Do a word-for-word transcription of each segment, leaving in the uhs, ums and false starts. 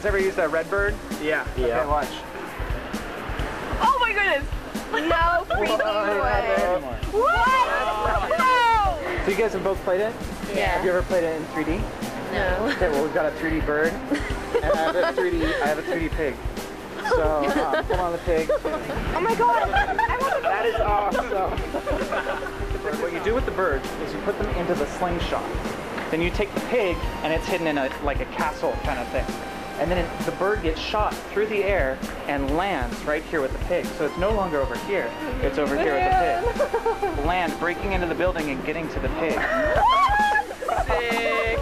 guys ever use that red bird? Yeah. Yeah. Okay, watch. Oh my goodness! No freaking way. What? No! So you guys have both played it? Yeah. Have you ever played it in three D? No. Okay, well we've got a three D bird, and I have a three D, I have a three D pig. So, um, come on the pig. Oh my god! I want to. That is awesome. What you do with the bird is you put them into the slingshot. Then you take the pig, and it's hidden in a like a castle kind of thing. And then it, the bird gets shot through the air and lands right here with the pig. So it's no longer over here, it's over here with the pig. Land, breaking into the building and getting to the pig. Sick.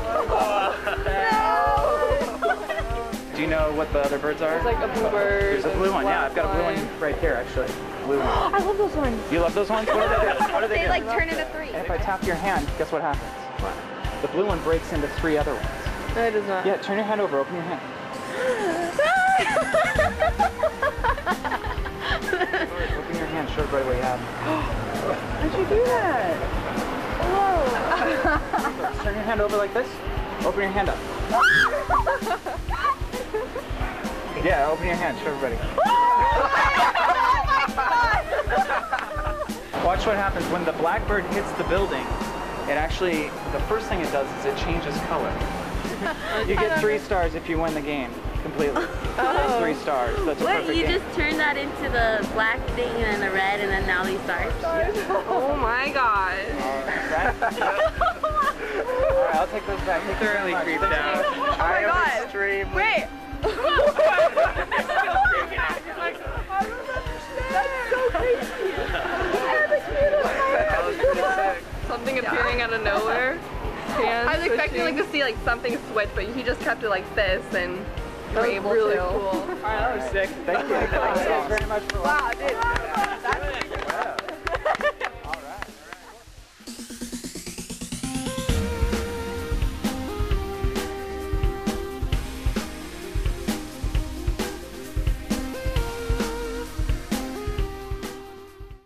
Do you know what the other birds are? There's like a blue bird. There's a blue one, yeah. I've got a blue one right here, actually. Blue one. I love those ones. You love those ones? What do they do? What do they, They do? like turn into three. And if I tap your hand, guess what happens? What? The blue one breaks into three other ones. No, it does not. Yeah, turn your hand over, open your hand. Open your hand, show everybody what you have. How'd you do that? Whoa. Turn your hand over like this. Open your hand up. Yeah, open your hand, show everybody. Watch what happens when the blackbird hits the building. It actually, the first thing it does is it changes color. You get three stars if you win the game completely. Oh. Three stars. That's a What? perfect You game. just turned that into the black thing and then the red and then now these stars? Oh my god. Alright, I'll take those back. I'm thoroughly creeped out. Oh my god. Extremely. Wait. That's so crazy. That was pretty sick. Something appearing out of nowhere. Hands I was expecting like to see like something switch, but he just kept it like this, and we were able really to. cool. Alright, that was sick. Thank you. Thank you guys very much for watching. Wow, dude.